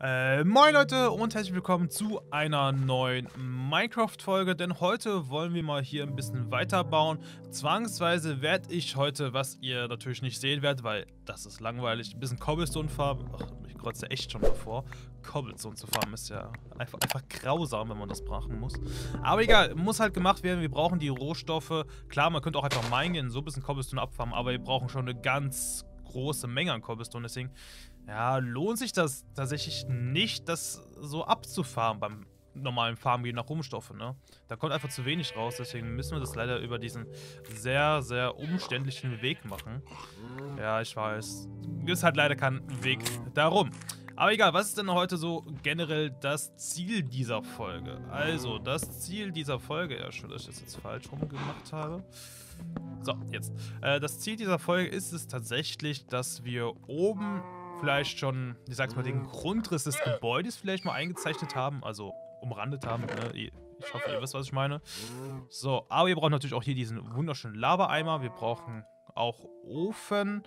Moin Leute und herzlich willkommen zu einer neuen Minecraft-Folge, denn heute wollen wir mal hier ein bisschen weiterbauen. Zwangsweise werde ich heute, was ihr natürlich nicht sehen werdet, weil das ist langweilig, ein bisschen Cobblestone farmen. Ach, ich kreuze echt schon davor. Cobblestone zu farmen ist ja einfach grausam, wenn man das machen muss. Aber egal, muss halt gemacht werden, wir brauchen die Rohstoffe. Klar, man könnte auch einfach minen gehen, so ein bisschen Cobblestone abfarmen, aber wir brauchen schon eine ganz große Menge an Cobblestone, deswegen ja, lohnt sich das tatsächlich nicht, das so abzufarmen beim normalen Farmen gehen nach Rohstoffe, ne? Da kommt einfach zu wenig raus, deswegen müssen wir das leider über diesen sehr, sehr umständlichen Weg machen. Ja, ich weiß. Ist halt leider kein Weg darum. Aber egal, was ist denn heute so generell das Ziel dieser Folge? Also, das Ziel dieser Folge, ja, schön, dass ich das jetzt falsch rum gemacht habe. So, jetzt. Das Ziel dieser Folge ist es tatsächlich, dass wir oben vielleicht schon, ich sag's mal, den Grundriss des Gebäudes vielleicht mal eingezeichnet haben, also umrandet haben. Ne? Ich hoffe, ihr wisst, was ich meine. So, aber wir brauchen natürlich auch hier diesen wunderschönen Lava-Eimer. Wir brauchen auch Ofen.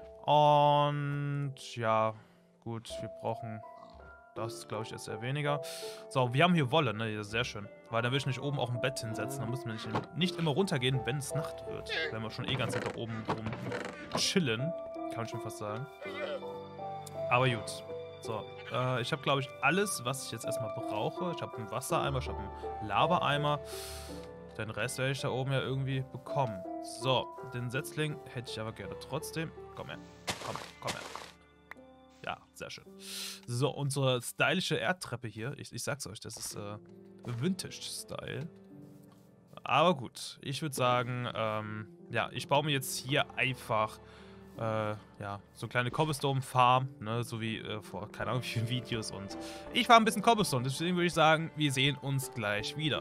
Und ja, gut, wir brauchen das, glaube ich, jetzt eher weniger. So, wir haben hier Wolle, ne? Das ist sehr schön. Weil da will ich nicht oben auch ein Bett hinsetzen. Da müssen wir nicht immer runtergehen, wenn es Nacht wird. Wenn wir schon eh ganz da oben rum chillen. Kann man schon fast sagen. Aber gut. So, ich habe, glaube ich, alles, was ich jetzt erstmal brauche. Ich habe einen Wassereimer, ich habe einen Lava-Eimer. Den Rest werde ich da oben ja irgendwie bekommen. So, den Setzling hätte ich aber gerne trotzdem. Komm her. Komm her. Ja, sehr schön. So, unsere stylische Erdtreppe hier. Ich sag's euch, das ist Vintage-Style. Aber gut, ich würde sagen, ja, ich baue mir jetzt hier einfach ja, so kleine Cobblestone-Farm, ne, so wie vor, keine Ahnung, wie vielen Videos. Und ich war ein bisschen Cobblestone, deswegen würde ich sagen, wir sehen uns gleich wieder.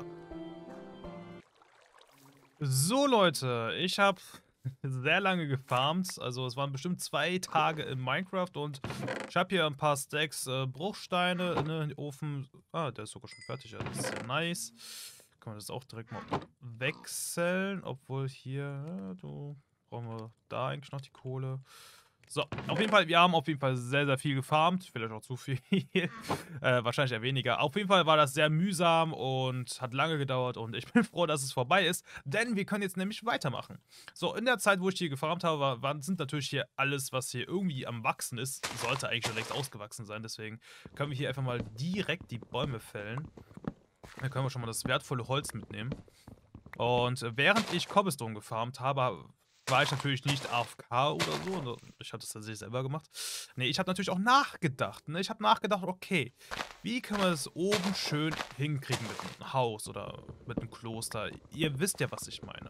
So, Leute, ich habe sehr lange gefarmt, also es waren bestimmt 2 Tage in Minecraft und ich habe hier ein paar Stacks Bruchsteine in den Ofen. Ah, der ist sogar schon fertig, ja, das ist sehr nice. Kann man das auch direkt mal wechseln, obwohl hier, brauchen wir da eigentlich noch die Kohle. So, auf jeden Fall, wir haben auf jeden Fall sehr, sehr viel gefarmt. Vielleicht auch zu viel. Wahrscheinlich eher weniger. Auf jeden Fall war das sehr mühsam und hat lange gedauert. Und ich bin froh, dass es vorbei ist. Denn wir können jetzt nämlich weitermachen. So, in der Zeit, wo ich hier gefarmt habe, sind natürlich hier alles, was hier irgendwie am Wachsen ist. Sollte eigentlich schon längst ausgewachsen sein. Deswegen können wir hier einfach mal direkt die Bäume fällen. Dann können wir schon mal das wertvolle Holz mitnehmen. Und während ich Cobblestone gefarmt habe, war ich natürlich nicht AFK oder so. Ich hatte es tatsächlich selber gemacht. Nee, ich habe natürlich auch nachgedacht. Ne? Ich habe nachgedacht, okay, wie können wir das oben schön hinkriegen mit einem Haus oder mit einem Kloster? Ihr wisst ja, was ich meine.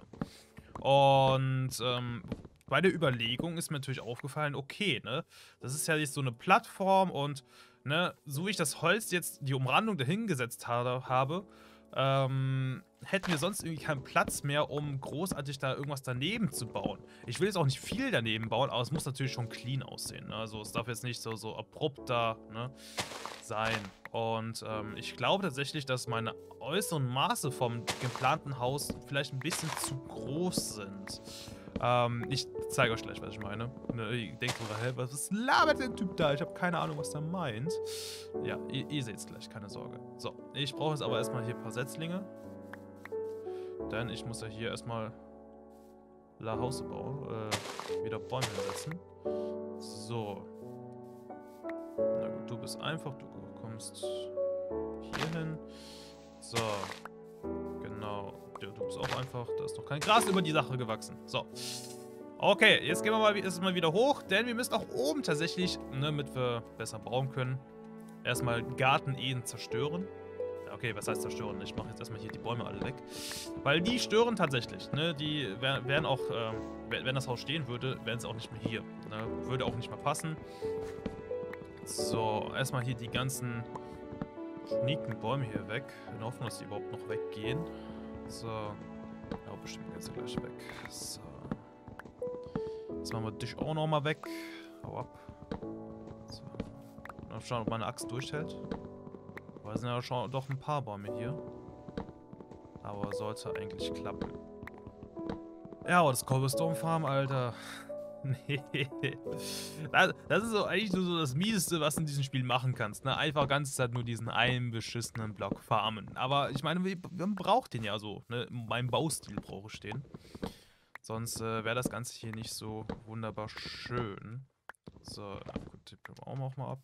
Und bei der Überlegung ist mir natürlich aufgefallen, okay, ne, das ist ja jetzt so eine Plattform und ne, so wie ich das Holz jetzt, die Umrandung dahingesetzt habe, hätten wir sonst irgendwie keinen Platz mehr, um großartig da irgendwas daneben zu bauen. Ich will jetzt auch nicht viel daneben bauen, aber es muss natürlich schon clean aussehen. Ne? Also es darf jetzt nicht so abrupt da, ne, sein. Und ich glaube tatsächlich, dass meine äußeren Maße vom geplanten Haus vielleicht ein bisschen zu groß sind. Ich zeige euch gleich, was ich meine. Ihr denkt so, hä, was labert der Typ da? Ich habe keine Ahnung, was der meint. Ja, ihr seht es gleich, keine Sorge. So, ich brauche jetzt aber erstmal hier ein paar Setzlinge. Denn ich muss ja hier erstmal Hause bauen. Wieder Bäume hinsetzen. So. Na gut, du bist einfach, du kommst hier hin. So. Genau. Du bist auch einfach, da ist noch kein Gras über die Sache gewachsen. So. Okay, jetzt gehen wir mal erstmal wieder hoch, denn wir müssen auch oben tatsächlich, ne, damit wir besser bauen können, erstmal Garten-Ehen zerstören. Okay, was heißt zerstören? Ich mache jetzt erstmal hier die Bäume alle weg. Weil die stören tatsächlich, ne? Die wären auch, wenn das Haus stehen würde, wären sie auch nicht mehr hier. Ne? Würde auch nicht mehr passen. So, erstmal hier die ganzen schnieken Bäume hier weg. In der Hoffnung, dass die überhaupt noch weggehen. So. Ja, bestimmt jetzt gleich weg. So. Jetzt machen wir dich auch nochmal weg. Hau ab. So. Mal schauen, ob meine Axt durchhält. Weil es sind ja schon doch ein paar Bäume hier. Aber sollte eigentlich klappen. Ja, aber das Cobblestone Farm, Alter. Nee. Das ist so eigentlich nur so das Mieseste, was du in diesem Spiel machen kannst. Ne? Einfach ganze Zeit nur diesen einen beschissenen Block farmen. Aber ich meine, man braucht den ja so. Ne? In meinem Baustil brauche ich den. Sonst wäre das Ganze hier nicht so wunderbar schön. So, ja, gut, die bleiben auch mal ab.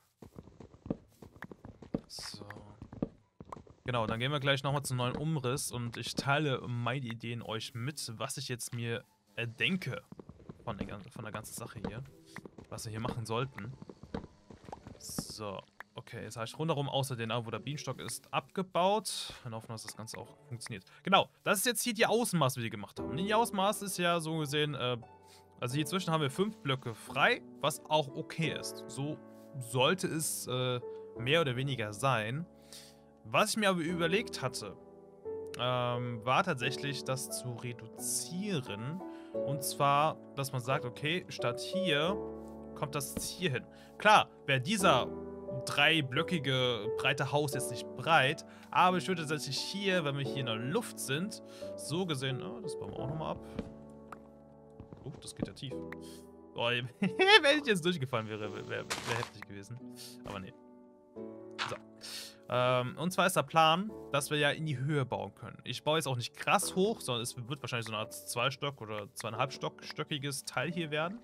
So. Genau, dann gehen wir gleich nochmal zum neuen Umriss und ich teile meine Ideen euch mit, was ich jetzt mir denke von der ganzen Sache hier. Was wir hier machen sollten. So, okay, jetzt habe ich rundherum außer den, wo der Bienenstock ist, abgebaut. Wir hoffen, dass das Ganze auch funktioniert. Genau, das ist jetzt hier die Außenmaße, die wir gemacht haben. Die Außenmaße ist ja so gesehen, also hier zwischen haben wir 5 Blöcke frei, was auch okay ist. So sollte es mehr oder weniger sein. Was ich mir aber überlegt hatte, war tatsächlich, das zu reduzieren. Und zwar, dass man sagt, okay, statt hier kommt das hier hin. Klar, wäre dieser dreiblöckige breite Haus jetzt nicht breit, aber ich würde tatsächlich hier, wenn wir hier in der Luft sind, so gesehen, oh, das bauen wir auch nochmal ab. Oh, das geht ja tief. Oh, wenn ich jetzt durchgefallen wäre, wäre heftig gewesen. Aber nee. So. Und zwar ist der Plan, dass wir ja in die Höhe bauen können. Ich baue jetzt auch nicht krass hoch, sondern es wird wahrscheinlich so eine Art 2-Stock- oder 2,5-stöckiges Teil hier werden.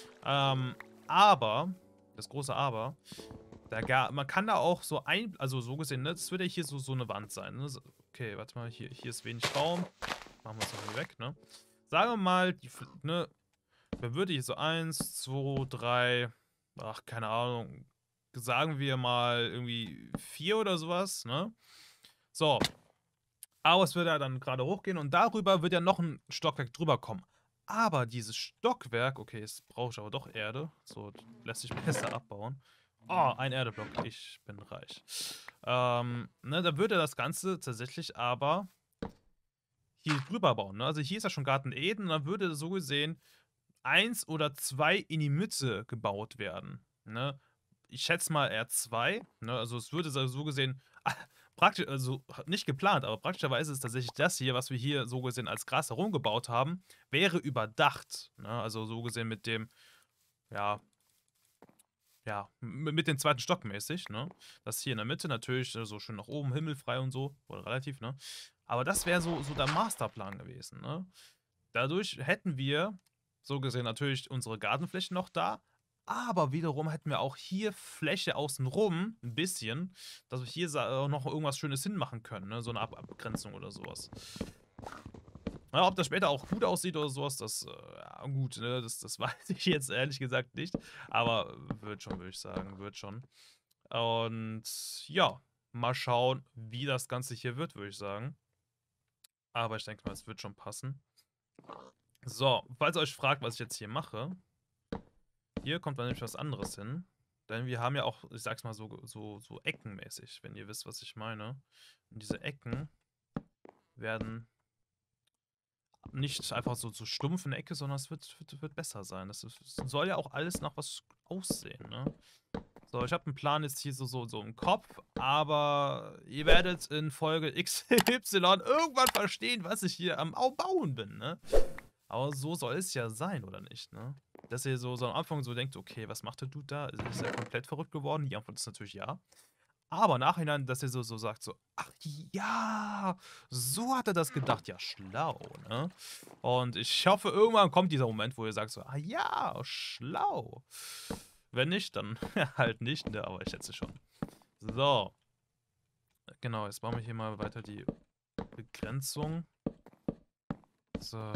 Aber, das große Aber, man kann da auch so also so gesehen, ne, das wird ja hier so eine Wand sein. Ne? Okay, warte mal, hier ist wenig Raum. Machen wir es mal hier weg, ne? Sagen wir mal, ne, man würde hier so 1, 2, 3, ach, keine Ahnung, sagen wir mal irgendwie 4 oder sowas, ne? So. Aber es würde ja dann gerade hochgehen und darüber wird ja noch ein Stockwerk drüber kommen. Aber dieses Stockwerk, okay, jetzt brauche ich aber doch Erde. So lässt sich besser abbauen. Oh, ein Erdeblock. Ich bin reich. Ne, da würde das Ganze tatsächlich aber hier drüber bauen. Ne? Also hier ist ja schon Garten Eden und dann würde so gesehen 1 oder 2 in die Mitte gebaut werden. Ne? Ich schätze mal eher 2. Ne? Also es würde so gesehen, praktisch, also nicht geplant, aber praktischerweise ist tatsächlich das hier, was wir hier so gesehen als Gras herumgebaut haben, wäre überdacht. Ne? Also so gesehen mit dem, ja, mit dem zweiten Stock mäßig, ne? Das hier in der Mitte natürlich so schön nach oben, himmelfrei und so, oder relativ, ne? Aber das wäre so der Masterplan gewesen, ne? Dadurch hätten wir, so gesehen, natürlich unsere Gartenfläche noch da, aber wiederum hätten wir auch hier Fläche außenrum, ein bisschen, dass wir hier noch irgendwas Schönes hinmachen können, ne? So eine Abgrenzung oder sowas. Ja, ob das später auch gut aussieht oder sowas, das, ja, gut, ne, das weiß ich jetzt ehrlich gesagt nicht. Aber wird schon, würde ich sagen, wird schon. Und ja, mal schauen, wie das Ganze hier wird, würde ich sagen. Aber ich denke mal, es wird schon passen. So, falls ihr euch fragt, was ich jetzt hier mache, hier kommt dann nämlich was anderes hin. Denn wir haben ja auch, ich sag's mal so eckenmäßig, wenn ihr wisst, was ich meine. Und diese Ecken werden nicht einfach so stumpf in der Ecke, sondern es wird besser sein. Das soll ja auch alles nach was aussehen, ne? So, ich habe einen Plan jetzt hier so im Kopf, aber ihr werdet in Folge XY irgendwann verstehen, was ich hier am Bauen bin, ne? Aber so soll es ja sein, oder nicht, ne? Dass ihr so am Anfang so denkt, okay, was macht der Dude da? Ist er komplett verrückt geworden? Die Antwort ist natürlich ja. Aber im Nachhinein, dass ihr so sagt, so, ach ja, so hat er das gedacht. Ja, schlau, ne? Und ich hoffe, irgendwann kommt dieser Moment, wo ihr sagt so, ah ja, schlau. Wenn nicht, dann halt nicht, ne? Aber ich schätze schon. So. Genau, jetzt bauen wir hier mal weiter die Begrenzung. So.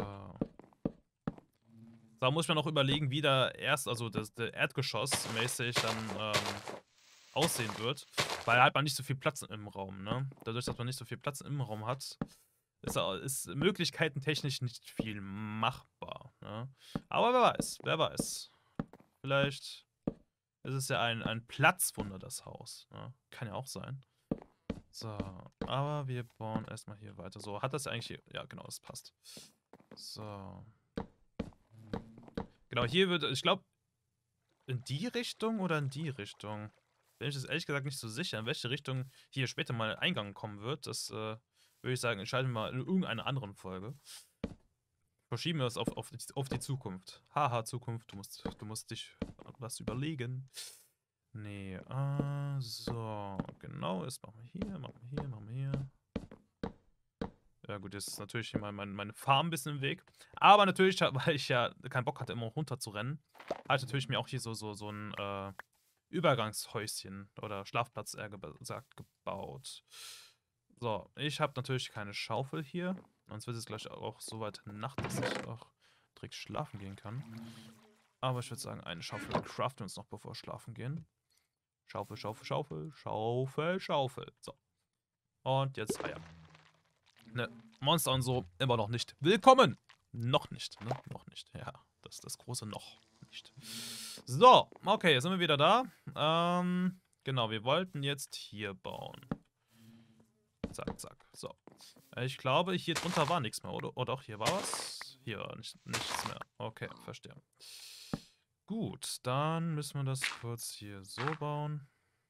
Da muss ich mir noch überlegen, wie da also der Erdgeschoss mäßig dann aussehen wird. Weil halt man nicht so viel Platz im Raum, ne? Dadurch, dass man nicht so viel Platz im Raum hat, ist möglichkeitentechnisch nicht viel machbar, ne? Aber wer weiß, wer weiß. Vielleicht ist es ja ein Platzwunder, das Haus, ne? Kann ja auch sein. So, aber wir bauen erstmal hier weiter. So, hat das eigentlich hier. Ja, genau, das passt. So. Genau, hier wird, ich glaube, in die Richtung oder in die Richtung? Bin ich jetzt ehrlich gesagt nicht so sicher, in welche Richtung hier später mal Eingang kommen wird. Das würde ich sagen, entscheiden wir mal in irgendeiner anderen Folge. Verschieben wir es auf die Zukunft. Haha, Zukunft, du musst dich was überlegen. Nee, so, genau, das machen wir hier, machen wir hier, machen wir hier. Ja gut, jetzt ist natürlich hier meine Farm ein bisschen im Weg. Aber natürlich, weil ich ja keinen Bock hatte, immer runter zu rennen, habe ich natürlich mir auch hier so ein Übergangshäuschen oder Schlafplatz eher gesagt gebaut. So, ich habe natürlich keine Schaufel hier. Sonst wird es gleich auch so weit Nacht, dass ich auch direkt schlafen gehen kann. Aber ich würde sagen, eine Schaufel craften wir uns noch, bevor wir schlafen gehen. Schaufel, Schaufel, Schaufel, Schaufel, Schaufel. So. Und jetzt Eier. Ne, Monster und so immer noch nicht willkommen. Noch nicht, ne? Noch nicht. Ja, das ist das große Noch nicht. So, okay, jetzt sind wir wieder da. Genau, wir wollten jetzt hier bauen. Zack, zack. So. Ich glaube, hier drunter war nichts mehr, oder? Oder doch, hier war was? Hier war nichts mehr. Okay, verstehe. Gut, dann müssen wir das kurz hier so bauen.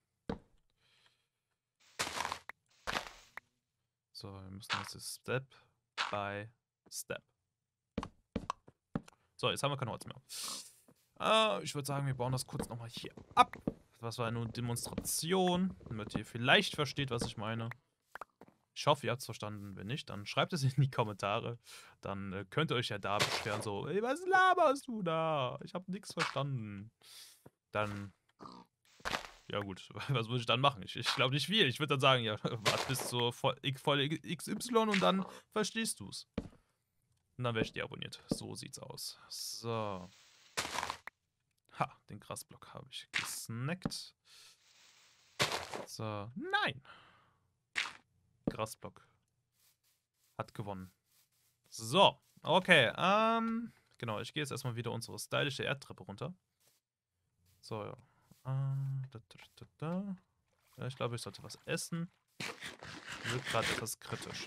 So, wir müssen jetzt Step by Step. So, jetzt haben wir kein Holz mehr. Ich würde sagen, wir bauen das kurz nochmal hier ab. Das war nur eine Demonstration, damit ihr vielleicht versteht, was ich meine. Ich hoffe, ihr habt es verstanden. Wenn nicht, dann schreibt es in die Kommentare. Dann könnt ihr euch ja da beschweren, so, ey, was laberst du da? Ich habe nichts verstanden. Dann, ja gut, was würde ich dann machen? Ich glaube nicht viel. Ich würde dann sagen, ja, warte bis zur Folge XY und dann verstehst du es. Und dann werde ich deabonniert. So sieht's aus. So. Ha, den Grasblock habe ich gesnackt. So, nein. Grasblock hat gewonnen. So, okay, genau, ich gehe jetzt erstmal wieder unsere stylische Erdtreppe runter. So, ja. Ja, ich glaube, ich sollte was essen. Wird gerade etwas kritisch.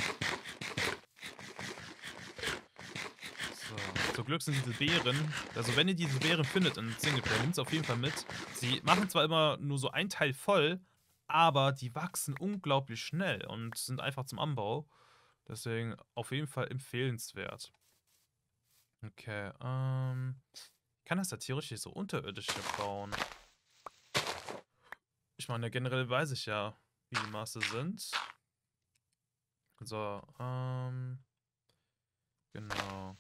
So, zum Glück sind diese Beeren, also wenn ihr diese Beeren findet in Singleplayer, nehmt es auf jeden Fall mit. Sie machen zwar immer nur so ein Teil voll, aber die wachsen unglaublich schnell und sind einfach zum Anbau. Deswegen auf jeden Fall empfehlenswert. Okay, ich kann das ja theoretisch hier so unterirdisch hier bauen. Ich meine, generell weiß ich ja, wie die Maße sind. So, genau.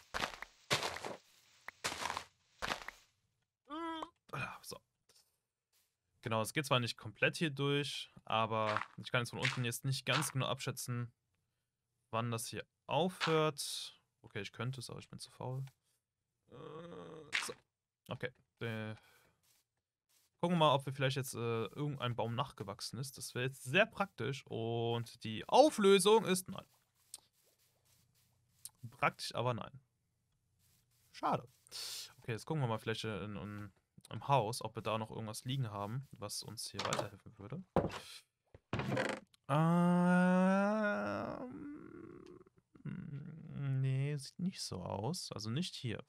So. Genau, es geht zwar nicht komplett hier durch, aber ich kann jetzt von unten jetzt nicht ganz genau abschätzen, wann das hier aufhört. Okay, ich könnte es, aber ich bin zu faul. So. Okay. Gucken wir mal, ob wir vielleicht jetzt irgendein Baum nachgewachsen ist. Das wäre jetzt sehr praktisch. Und die Auflösung ist nein. Praktisch, aber nein. Schade. Okay, jetzt gucken wir mal vielleicht im Haus, ob wir da noch irgendwas liegen haben, was uns hier weiterhelfen würde. Nee, sieht nicht so aus. Also nicht hier.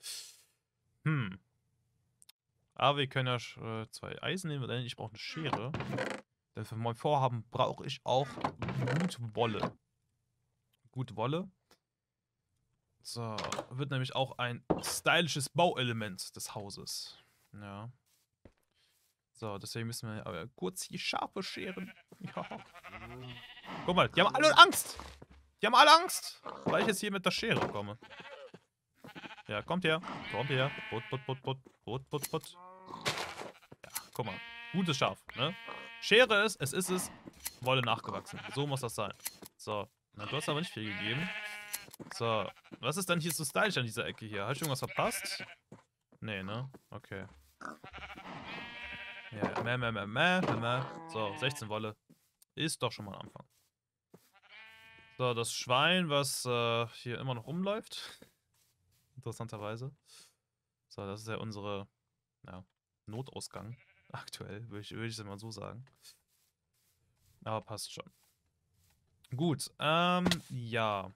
Aber wir können ja zwei Eisen nehmen, denn ich brauche eine Schere. Denn für mein Vorhaben brauche ich auch gut Wolle. Gut Wolle. So, wird nämlich auch ein stylisches Bauelement des Hauses. Ja. So, deswegen müssen wir aber kurz die Schafe scheren. Ja. Guck mal, die haben alle Angst. Die haben alle Angst, weil ich jetzt hier mit der Schere komme. Ja, kommt her. Kommt her. Put, put, put, put. Put, put, put. Ja, guck mal. Gutes Schaf, ne? Schere es ist es. Wolle nachgewachsen. So muss das sein. So. Na, du hast aber nicht viel gegeben. So. Was ist denn hier so stylisch an dieser Ecke hier? Habe ich irgendwas verpasst? Nee, ne? Okay. Ja, So, 16 Wolle. Ist doch schon mal ein Anfang. So, das Schwein, was hier immer noch rumläuft. Interessanterweise. So, das ist ja unsere Notausgang. Aktuell, würde ich es mal so sagen. Aber passt schon. Gut, ja.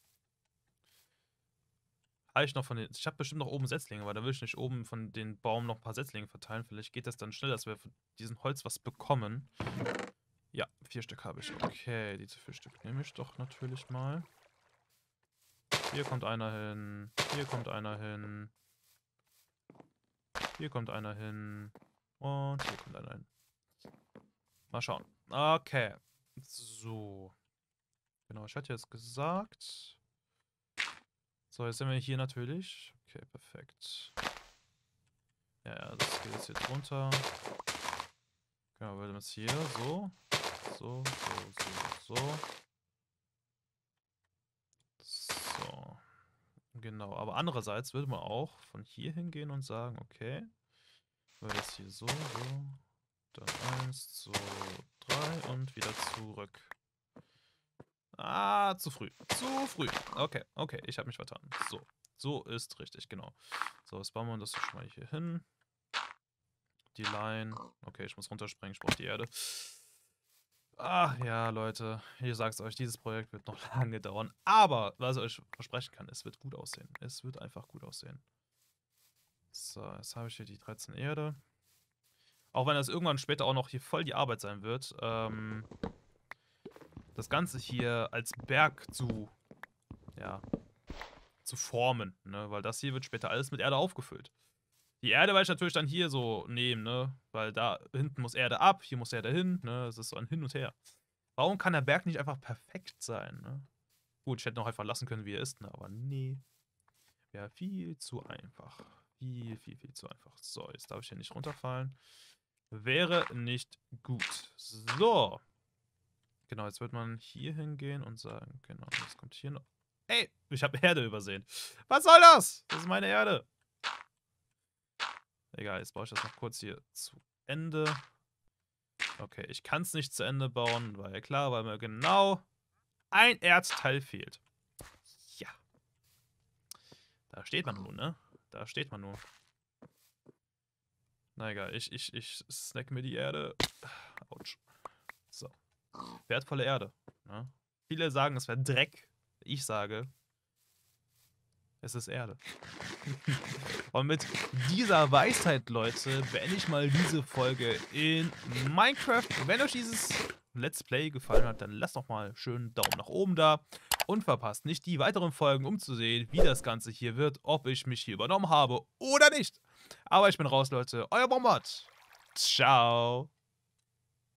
Habe ich noch von den. Ich habe bestimmt noch oben Setzlinge, weil da will ich nicht oben von den Baum noch ein paar Setzlinge verteilen. Vielleicht geht das dann schnell, dass wir von diesem Holz was bekommen. Ja, 4 Stück habe ich. Okay, diese 4 Stück nehme ich doch natürlich mal. Hier kommt einer hin. Hier kommt einer hin. Hier kommt einer hin. Und hier kommt einer hin. Mal schauen. Okay. So. Genau, ich hatte jetzt gesagt. So, jetzt sind wir hier natürlich. Okay, perfekt. Ja, das geht jetzt hier drunter. Genau, wir haben jetzt hier so. So. So. Genau, aber andererseits würde man auch von hier hingehen und sagen, okay, weil das hier so, dann 1, 2, 3 und wieder zurück. Ah, zu früh. Zu früh. Okay, ich habe mich vertan. So ist richtig, genau. So, jetzt bauen wir das schon mal hier hin. Die Line. Okay, ich muss runterspringen, ich brauche die Erde. Ach ja, Leute, ich sag's euch, dieses Projekt wird noch lange dauern. Aber, was ich euch versprechen kann, es wird gut aussehen. Es wird einfach gut aussehen. So, jetzt habe ich hier die 13 Erde. Auch wenn das irgendwann später auch noch hier voll die Arbeit sein wird, das Ganze hier als Berg zu formen, ne? Weil das hier wird später alles mit Erde aufgefüllt. Die Erde werde ich natürlich dann hier so nehmen, ne? Weil da hinten muss Erde ab, hier muss Erde hin, ne? Es ist so ein Hin und Her. Warum kann der Berg nicht einfach perfekt sein, ne? Gut, ich hätte noch einfach lassen können, wie er ist, ne? Aber nee. Wäre viel zu einfach. Viel zu einfach. So, jetzt darf ich hier nicht runterfallen. Wäre nicht gut. So. Genau, jetzt wird man hier hingehen und sagen, genau, das kommt hier noch. Ey, ich habe Erde übersehen. Was soll das? Das ist meine Erde. Egal, jetzt baue ich das noch kurz hier zu Ende. Okay, ich kann es nicht zu Ende bauen, weil klar, weil mir genau ein Erdteil fehlt. Ja. Da steht man nun, ne? Da steht man nun. Na egal, ich snack mir die Erde. Autsch. So. Wertvolle Erde. Ne? Viele sagen, es wäre Dreck. Ich sage, es ist Erde. Und mit dieser Weisheit, Leute, beende ich mal diese Folge in Minecraft. Wenn euch dieses Let's Play gefallen hat, dann lasst doch mal schön einen Daumen nach oben da. Und verpasst nicht die weiteren Folgen, um zu sehen, wie das Ganze hier wird, ob ich mich hier übernommen habe oder nicht. Aber ich bin raus, Leute. Euer Bombard. Ciao.